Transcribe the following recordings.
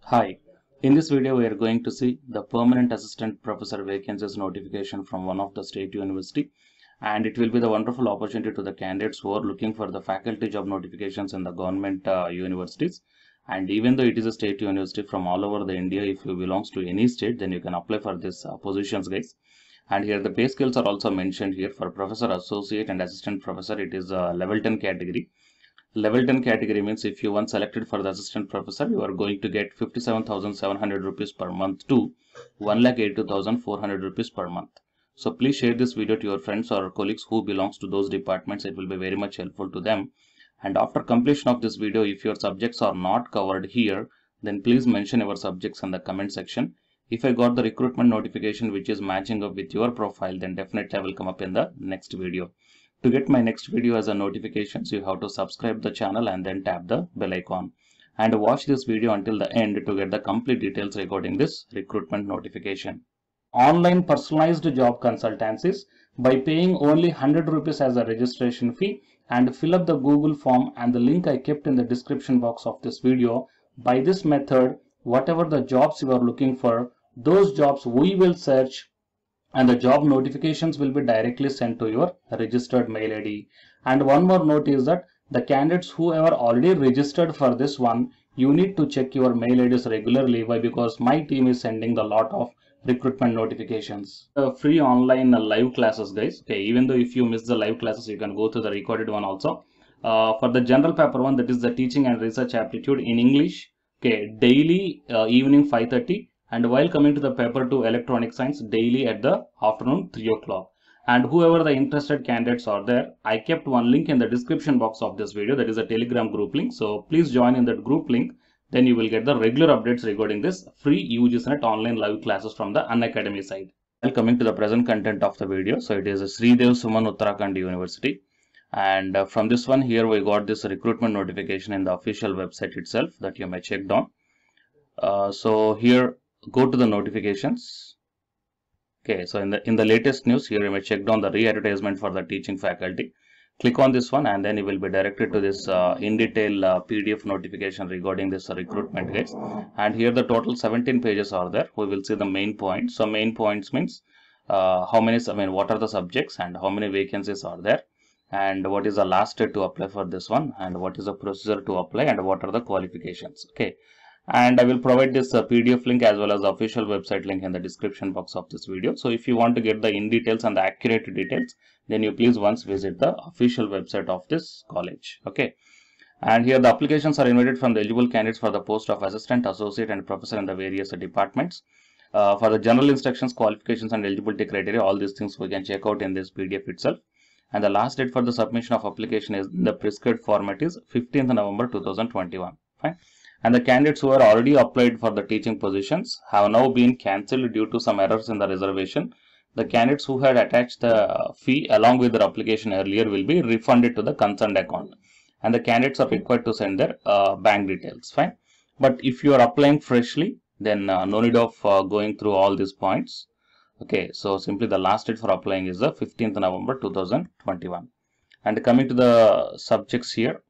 Hi, in this video we are going to see the permanent assistant professor vacancies notification from one of the state university, and it will be the wonderful opportunity to the candidates who are looking for the faculty job notifications in the government universities. And even though it is a state university from all over the India, if you belongs to any state, then you can apply for this positions, guys. And here the pay scales are also mentioned here. For professor, associate and assistant professor, it is a level 10 category. Level 10 category means if you once selected for the assistant professor, you are going to get 57,700 rupees per month to 1,82,400 rupees per month. So please share this video to your friends or colleagues who belongs to those departments. It will be very much helpful to them. And after completion of this video, if your subjects are not covered here, then please mention your subjects in the comment section. If I got the recruitment notification which is matching up with your profile, then definitely I will come up in the next video. To get my next video as a notifications, you have to subscribe the channel and then tap the bell icon. And watch this video until the end to get the complete details regarding this recruitment notification. Online personalized job consultancies by paying only 100 rupees as a registration fee and fill up the Google form and the link I kept in the description box of this video. By this method, whatever the jobs you are looking for, those jobs we will search and the job notifications will be directly sent to your registered mail ID. And one more note is that the candidates who are already registered for this one, you need to check your mail IDs regularly. Why? Because my team is sending a lot of recruitment notifications. Free online live classes, guys. Okay, even though if you miss the live classes, you can go to the recorded one also. For the general paper one, that is the teaching and research aptitude in English. Okay, daily evening 5:30. And while coming to the paper 2 electronic science, daily at the afternoon 3 o'clock. And whoever the interested candidates are there, I kept one link in the description box of this video, that is a Telegram group link. So please join in that group link, then you will get the regular updates regarding this free UGCNET online live classes from the Unacademy side. Well, coming to the present content of the video, so it is a Sridev Suman Uttarakhand University. And from this one here we got this recruitment notification in the official website itself that you may check down. So here go to the notifications. Okay, so in the latest news here you may check down the re-advertisement for the teaching faculty. Click on this one and then you will be directed to this in detail PDF notification regarding this recruitment, guys. And here the total 17 pages are there. We will see the main points. So main points means what are the subjects and how many vacancies are there, and what is the last date to apply for this one, and what is the procedure to apply, and what are the qualifications. Okay. And I will provide this PDF link as well as the official website link in the description box of this video. So if you want to get the in details and the accurate details, then you please once visit the official website of this college. Okay. And here the applications are invited from the eligible candidates for the post of assistant, associate and professor in the various departments. For the general instructions, qualifications and eligibility criteria, all these things we can check out in this PDF itself. And the last date for the submission of application is in the prescribed format is 15th November 2021. Fine. And the candidates who are already applied for the teaching positions have now been cancelled due to some errors in the reservation. The candidates who had attached the fee along with their application earlier will be refunded to the concerned account. And the candidates are required to send their bank details. Fine. But if you are applying freshly, then no need of going through all these points. Okay, so simply the last date for applying is the 15th November 2021. And coming to the subjects here,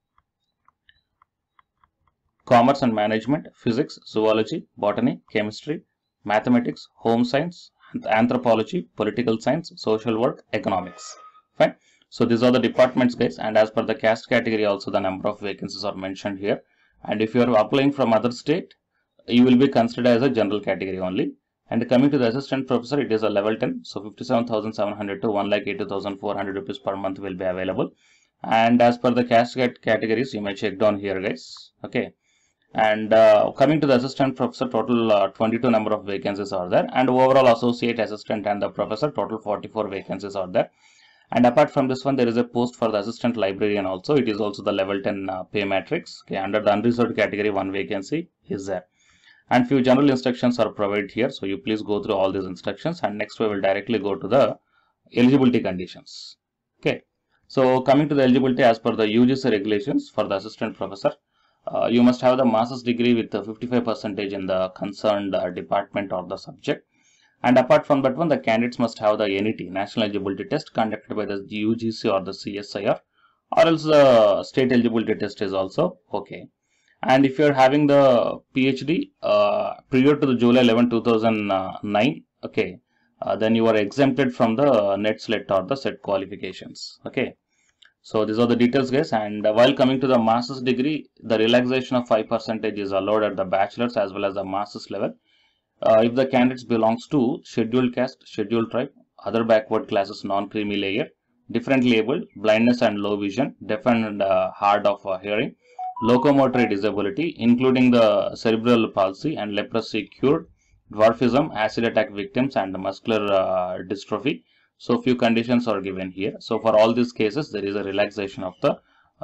commerce and management, physics, zoology, botany, chemistry, mathematics, home science, anthropology, political science, social work, economics. Fine. So these are the departments, guys, and as per the caste category also the number of vacancies are mentioned here. And if you are applying from other state, you will be considered as a general category only. And coming to the assistant professor, it is a level 10, so 57,700 to 1,82,400 rupees per month will be available. And as per the caste categories, you may check down here, guys. Okay. And coming to the assistant professor, total 22 number of vacancies are there, and overall associate, assistant and the professor, total 44 vacancies are there. And apart from this one, there is a post for the assistant librarian also. It is also the level 10 pay matrix. Okay, under the unreserved category, one vacancy is there. And few general instructions are provided here, so you please go through all these instructions. And next we will directly go to the eligibility conditions. Okay, so coming to the eligibility as per the UGC regulations for the assistant professor, you must have the master's degree with 55% in the concerned department or the subject. And apart from that one, the candidates must have the NET, National Eligibility Test, conducted by the UGC or the CSIR, or else the state eligibility test is also okay. And if you're having the PhD prior to the July 11, 2009, okay, then you are exempted from the NET SLET or the SET qualifications. Okay, so these are the details, guys. And while coming to the master's degree, the relaxation of 5% is allowed at the bachelor's as well as the master's level. If the candidates belongs to scheduled caste, scheduled tribe, other backward classes, non-creamy layer, differently abled, blindness and low vision, deaf and hard of hearing, locomotor disability, including the cerebral palsy and leprosy cured, dwarfism, acid attack victims, and muscular dystrophy. So few conditions are given here. So for all these cases, there is a relaxation of the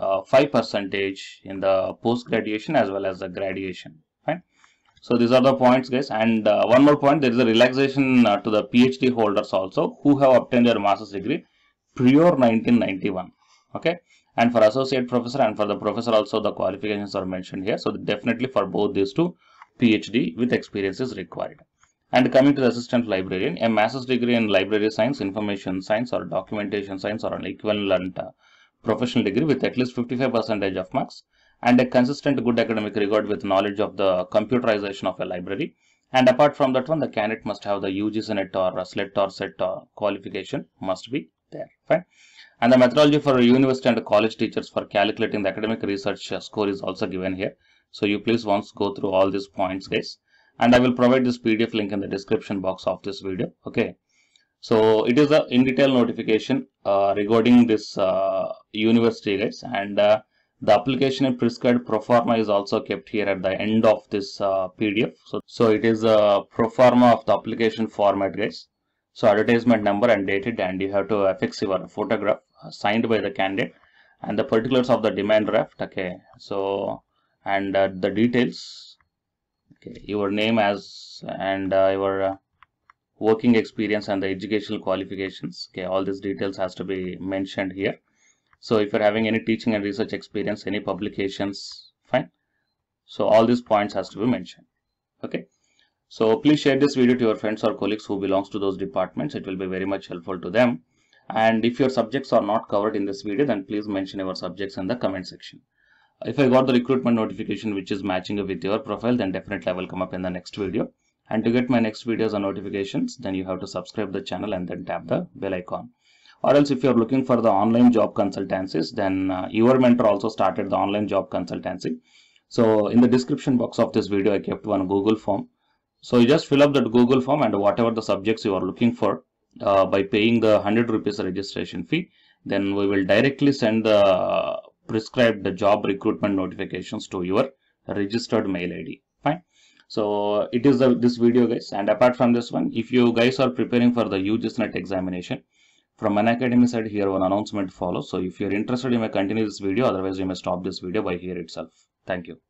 5% in the post-graduation as well as the graduation. Fine. So these are the points, guys. And one more point, there is a relaxation to the PhD holders also who have obtained their master's degree prior 1991. Okay. And for associate professor and for the professor also the qualifications are mentioned here. So definitely for both these two, PhD with experience is required. And coming to the assistant librarian, a master's degree in library science, information science or documentation science or an equivalent professional degree with at least 55% of marks, and a consistent good academic record with knowledge of the computerization of a library. And apart from that one, the candidate must have the UGC NET or SLET or SET qualification must be there. Fine. And the methodology for university and college teachers for calculating the academic research score is also given here. So you please once go through all these points, guys. And I will provide this PDF link in the description box of this video. Okay. So it is a in detail notification regarding this university, guys, and the application and prescribed pro forma is also kept here at the end of this PDF. So it is a pro forma of the application format, guys. So advertisement number and dated, and you have to affix your photograph signed by the candidate and the particulars of the demand draft. Okay. So and the details. Okay, your name as and your working experience and the educational qualifications. Okay, all these details has to be mentioned here. So if you're having any teaching and research experience, any publications, fine. So all these points has to be mentioned. Okay. So please share this video to your friends or colleagues who belongs to those departments. It will be very much helpful to them. And if your subjects are not covered in this video, then please mention your subjects in the comment section. If I got the recruitment notification which is matching up with your profile, then definitely I will come up in the next video. And to get my next videos and notifications, then you have to subscribe the channel and then tap the bell icon. Or else if you are looking for the online job consultancies, then your mentor also started the online job consultancy. So in the description box of this video, I kept one Google form. So you just fill up that Google form and whatever the subjects you are looking for by paying the 100 rupees registration fee, then we will directly send the prescribed job recruitment notifications to your registered mail ID. Fine. So it is this video, guys. And apart from this one, if you guys are preparing for the UGC NET examination, from Unacademy side, here one announcement follows. So if you're interested, you may continue this video. Otherwise, you may stop this video by here itself. Thank you.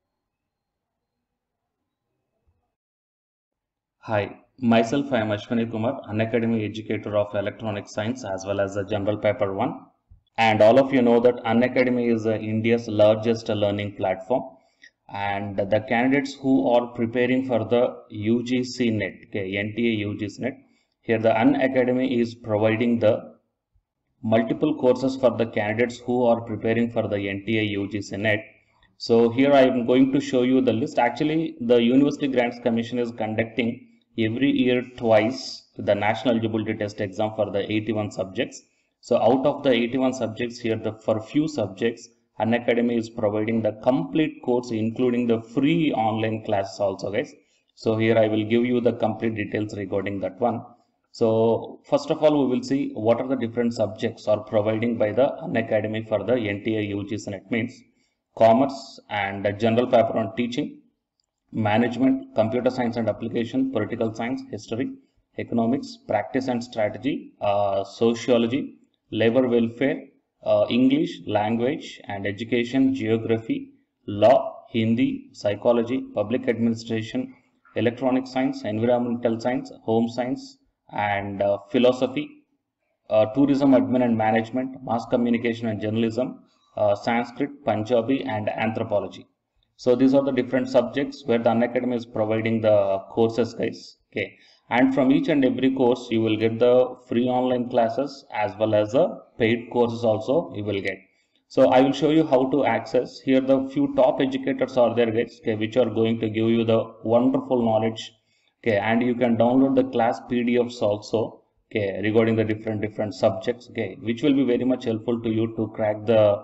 Hi, myself I am Ashwani Kumar, Unacademy educator of electronic science as well as the general paper 1. And all of you know that Unacademy is India's largest learning platform. And the candidates who are preparing for the UGC NET, okay, NTA UGC NET, here the Unacademy is providing the multiple courses for the candidates who are preparing for the NTA UGC NET. So here I am going to show you the list. Actually, the University Grants Commission is conducting every year twice the National Eligibility Test exam for the 81 subjects. So out of the 81 subjects here, for few subjects, Unacademy is providing the complete course including the free online classes also, guys. So here I will give you the complete details regarding that one. So first of all, we will see what are the different subjects are providing by the Unacademy for the NTA UGC NET. Means commerce and general paper on teaching, management, computer science and application, political science, history, economics, practice and strategy, sociology, labor welfare, English, language and education, geography, law, Hindi, psychology, public administration, electronic science, environmental science, home science and philosophy, tourism admin and management, mass communication and journalism, Sanskrit, Punjabi and anthropology. So these are the different subjects where the Unacademy is providing the courses, guys. Okay. And from each and every course, you will get the free online classes as well as the paid courses also you will get. So I will show you how to access. Here the few top educators are there, guys, okay, which are going to give you the wonderful knowledge, okay, and you can download the class PDFs also, okay, regarding the different subjects, okay, which will be very much helpful to you to crack the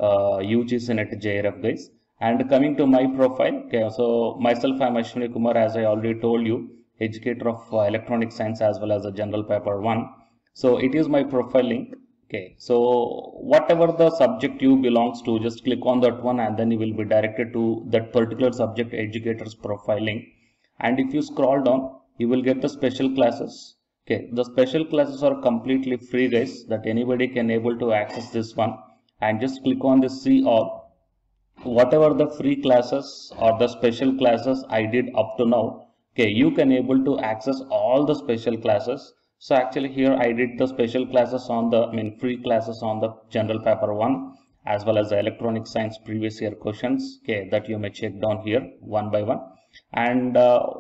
UGC NET JRF, guys. And coming to my profile, okay, so myself, I am Ashwini Kumar, as I already told you, educator of electronic science as well as a general paper 1. So it is my profile link. Okay, so whatever the subject you belongs to, just click on that one and then you will be directed to that particular subject educator's profiling. And if you scroll down, you will get the special classes. Okay, the special classes are completely free, guys, that anybody can able to access this one. And just click on the see all. Whatever the free classes or the special classes I did up to now, okay, you can able to access all the special classes. So actually here I did the special classes on the, free classes on the general paper 1 as well as the electronic science previous year questions, okay, that you may check down here one by one. And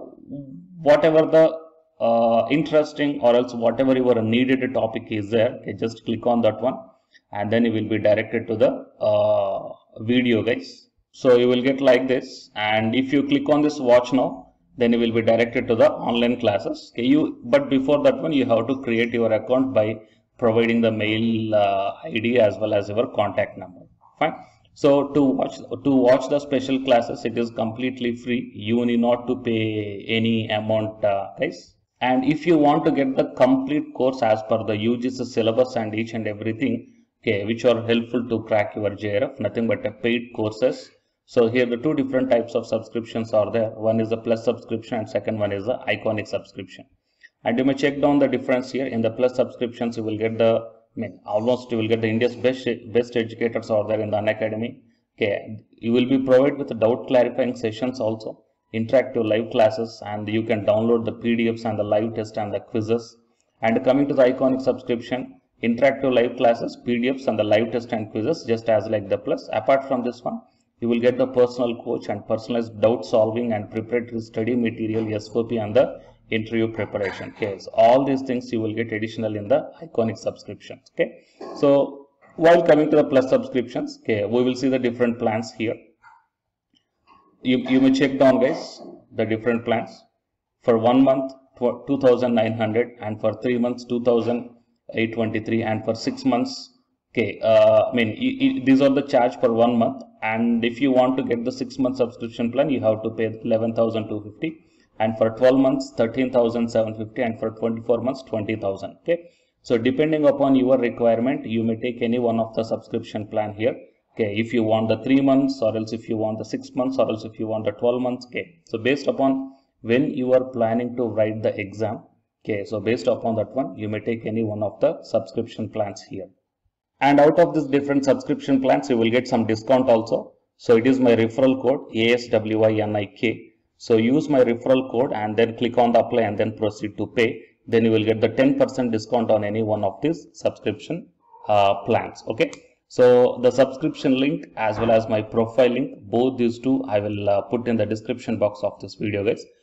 whatever the interesting or else whatever your needed topic is there, okay, just click on that one and then you will be directed to the video, guys. So you will get like this, and if you click on this watch now, then you will be directed to the online classes. Okay, but before that one, you have to create your account by providing the mail ID as well as your contact number. Fine. So to watch the special classes, it is completely free. You need not to pay any amount, guys. And if you want to get the complete course as per the UGC syllabus and each and everything, okay, which are helpful to crack your JRF, nothing but a paid courses. So here the two different types of subscriptions are there. One is the plus subscription and second one is the iconic subscription. And you may check down the difference here. In the plus subscriptions, you will get the, almost you will get the India's best educators are there in the Unacademy. Okay, you will be provided with doubt clarifying sessions also, interactive live classes, and you can download the PDFs and the live test and the quizzes. And coming to the iconic subscription, interactive live classes, PDFs and the live test and quizzes, just as like the plus. Apart from this one, you will get the personal coach and personalized doubt solving and preparatory study material, SOP, and the interview preparation. Okay, so all these things you will get additional in the iconic subscriptions. Okay, so while coming to the plus subscriptions, okay, we will see the different plans here. You may check down, guys, the different plans. For 1 month, 2,900, and for 3 months, 2,823, and for 6 months. Okay, these are the charge for 1 month, and if you want to get the 6-month subscription plan, you have to pay 11,250, and for 12 months 13,750, and for 24 months 20,000. Okay, so depending upon your requirement, you may take any one of the subscription plan here. Okay, if you want the 3 months, or else if you want the 6 months, or else if you want the 12 months. Okay, so based upon when you are planning to write the exam, okay, so based upon that one, you may take any one of the subscription plans here. And out of this different subscription plans, you will get some discount also. So it is my referral code ASWINIK. So use my referral code and then click on the apply and then proceed to pay. Then you will get the 10% discount on any one of these subscription plans. Okay. So the subscription link as well as my profile link, both these two I will put in the description box of this video, guys.